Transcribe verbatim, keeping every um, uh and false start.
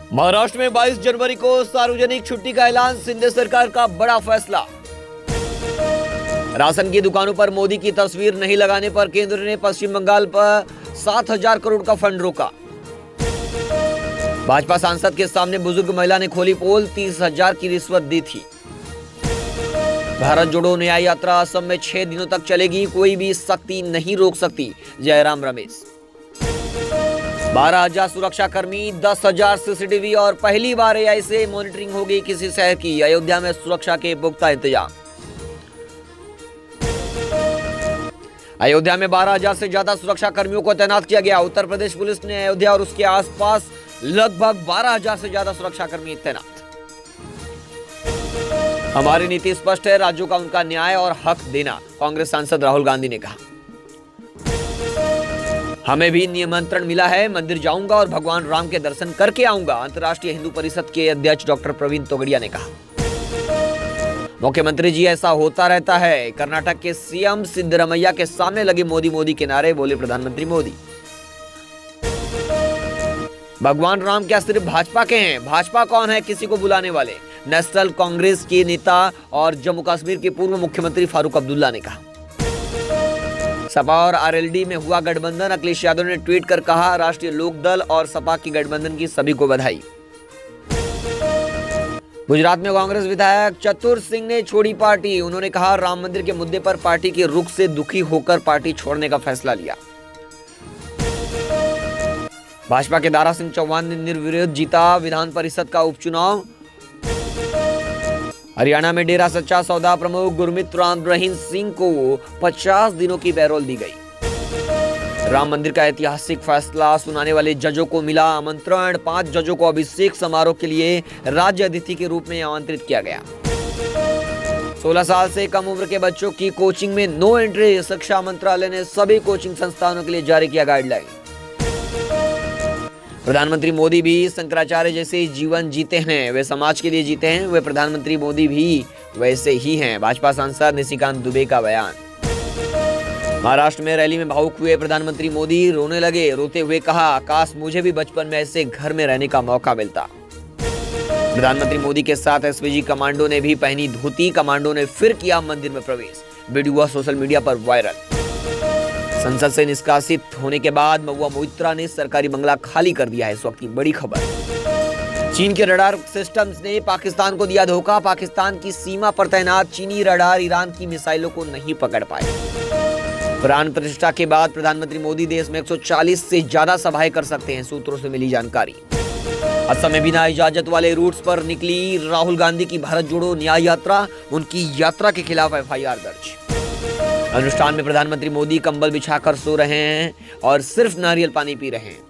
महाराष्ट्र में बाईस जनवरी को सार्वजनिक छुट्टी का ऐलान, शिंदे सरकार का बड़ा फैसला। राशन की दुकानों पर मोदी की तस्वीर नहीं लगाने पर केंद्र ने पश्चिम बंगाल पर सात हजार करोड़ का फंड रोका। भाजपा सांसद के सामने बुजुर्ग महिला ने खोली पोल, तीस हजार की रिश्वत दी थी। भारत जोड़ो न्याय यात्रा असम में छह दिनों तक चलेगी, कोई भी सख्ती नहीं रोक सकती, जयराम रमेश। बारह हजार सुरक्षा कर्मी, दस हजार सीसीटीवी और पहली बार एआई से मॉनिटरिंग होगी किसी शहर की। अयोध्या में सुरक्षा के पुख्ता इंतजाम। अयोध्या में बारह हजार से ज्यादा सुरक्षा कर्मियों को तैनात किया गया। उत्तर प्रदेश पुलिस ने अयोध्या और उसके आसपास लगभग बारह हजार से ज्यादा सुरक्षा कर्मी तैनात। हमारी नीति स्पष्ट है, राज्यों का उनका न्याय और हक देना, कांग्रेस सांसद राहुल गांधी ने कहा। हमें भी निमंत्रण मिला है, मंदिर जाऊंगा और भगवान राम के दर्शन करके आऊंगा, अंतर्राष्ट्रीय हिंदू परिषद के अध्यक्ष डॉक्टर प्रवीण तोगड़िया ने कहा। मुख्यमंत्री जी, ऐसा होता रहता है। कर्नाटक के सीएम सिद्धरमैया के सामने लगे मोदी मोदी के नारे, बोले प्रधानमंत्री मोदी। भगवान राम क्या सिर्फ भाजपा के हैं? भाजपा कौन है किसी को बुलाने वाले? नेशनल कांग्रेस के नेता और जम्मू कश्मीर के पूर्व मुख्यमंत्री फारूक अब्दुल्ला ने कहा। सपा और आरएलडी में हुआ गठबंधन, अखिलेश यादव ने ट्वीट कर कहा, राष्ट्रीय लोकदल और सपा की गठबंधन की सभी को बधाई। गुजरात में कांग्रेस विधायक चतुर सिंह ने छोड़ी पार्टी। उन्होंने कहा, राम मंदिर के मुद्दे पर पार्टी के रुख से दुखी होकर पार्टी छोड़ने का फैसला लिया। भाजपा के दारा सिंह चौहान ने निर्विरोध जीता विधान परिषद का उपचुनाव। हरियाणा में डेरा सच्चा सौदा प्रमुख गुरमीत राम रहीम सिंह को पचास दिनों की पैरोल दी गई। राम मंदिर का ऐतिहासिक फैसला सुनाने वाले जजों को मिला आमंत्रण। पांच जजों को अभिषेक समारोह के लिए राज्य अतिथि के रूप में आमंत्रित किया गया। सोलह साल से कम उम्र के बच्चों की कोचिंग में नो एंट्री, शिक्षा मंत्रालय ने सभी कोचिंग संस्थानों के लिए जारी किया गाइडलाइन। प्रधानमंत्री मोदी भी शंकराचार्य जैसे जीवन जीते हैं, वे समाज के लिए जीते हैं, वे प्रधानमंत्री मोदी भी वैसे ही हैं, भाजपा सांसद निशिकांत दुबे का बयान। महाराष्ट्र में रैली में भावुक हुए प्रधानमंत्री मोदी, रोने लगे, रोते हुए कहा, काश मुझे भी बचपन में ऐसे घर में रहने का मौका मिलता। प्रधानमंत्री मोदी के साथ एसपीजी कमांडो ने भी पहनी धोती, कमांडो ने फिर किया मंदिर में प्रवेश, वीडियो हुआ सोशल मीडिया पर वायरल। संसद से निष्कासित होने के बाद महुआ मोइत्रा ने सरकारी बंगला खाली कर दिया है, इस वक्त की बड़ी खबर। चीन के रडार सिस्टम्स ने पाकिस्तान को दिया धोखा, पाकिस्तान की सीमा पर तैनात चीनी रडार ईरान की मिसाइलों को नहीं पकड़ पाए। प्राण प्रतिष्ठा के बाद प्रधानमंत्री मोदी देश में एक सौ चालीस से ज्यादा सभाएं कर सकते हैं, सूत्रों से मिली जानकारी। असम में बिना इजाजत वाले रूट्स पर निकली राहुल गांधी की भारत जोड़ो न्याय यात्रा, उनकी यात्रा के खिलाफ एफआईआर दर्ज। अनुष्ठान में प्रधानमंत्री मोदी कंबल बिछाकर सो रहे हैं और सिर्फ नारियल पानी पी रहे हैं।